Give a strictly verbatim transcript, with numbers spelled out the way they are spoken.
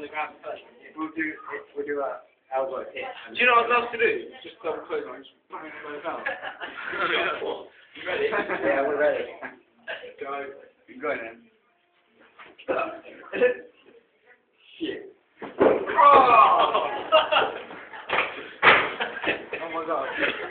the ground first. We'll do we'll do a elbow hit. Do you know what I'd love to do? Just double close on, just bang it out. You ready? Yeah, we're ready. Go. You're going in. Shit. Oh! Oh my god.